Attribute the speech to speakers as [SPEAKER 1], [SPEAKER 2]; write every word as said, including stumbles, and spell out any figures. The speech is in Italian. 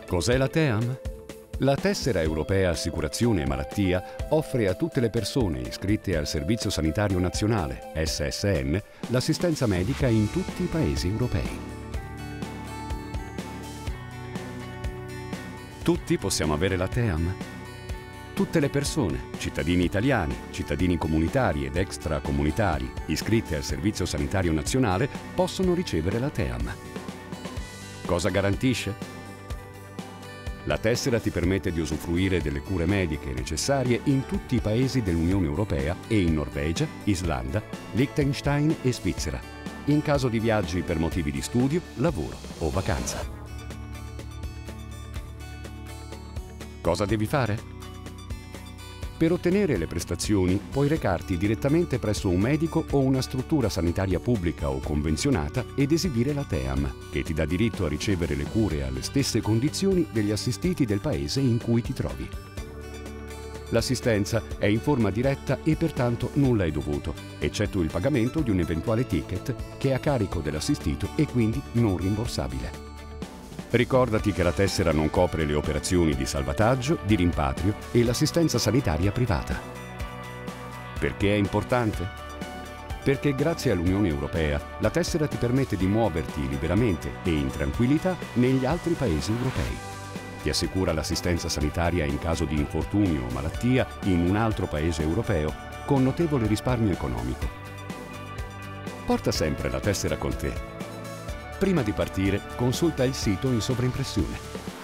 [SPEAKER 1] Cos'è la TEAM? La Tessera Europea Assicurazione e Malattia offre a tutte le persone iscritte al Servizio Sanitario Nazionale, S S N, l'assistenza medica in tutti i paesi europei. Tutti possiamo avere la TEAM? Tutte le persone, cittadini italiani, cittadini comunitari ed extracomunitari iscritte al Servizio Sanitario Nazionale possono ricevere la TEAM. Cosa garantisce? La tessera ti permette di usufruire delle cure mediche necessarie in tutti i paesi dell'Unione Europea e in Norvegia, Islanda, Liechtenstein e Svizzera, in caso di viaggi per motivi di studio, lavoro o vacanza. Cosa devi fare? Per ottenere le prestazioni puoi recarti direttamente presso un medico o una struttura sanitaria pubblica o convenzionata ed esibire la TEAM, che ti dà diritto a ricevere le cure alle stesse condizioni degli assistiti del paese in cui ti trovi. L'assistenza è in forma diretta e pertanto nulla è dovuto, eccetto il pagamento di un eventuale ticket che è a carico dell'assistito e quindi non rimborsabile. Ricordati che la tessera non copre le operazioni di salvataggio, di rimpatrio e l'assistenza sanitaria privata. Perché è importante? Perché grazie all'Unione Europea la tessera ti permette di muoverti liberamente e in tranquillità negli altri paesi europei. Ti assicura l'assistenza sanitaria in caso di infortunio o malattia in un altro paese europeo con notevole risparmio economico. Porta sempre la tessera con te. Prima di partire, consulta il sito in sovraimpressione.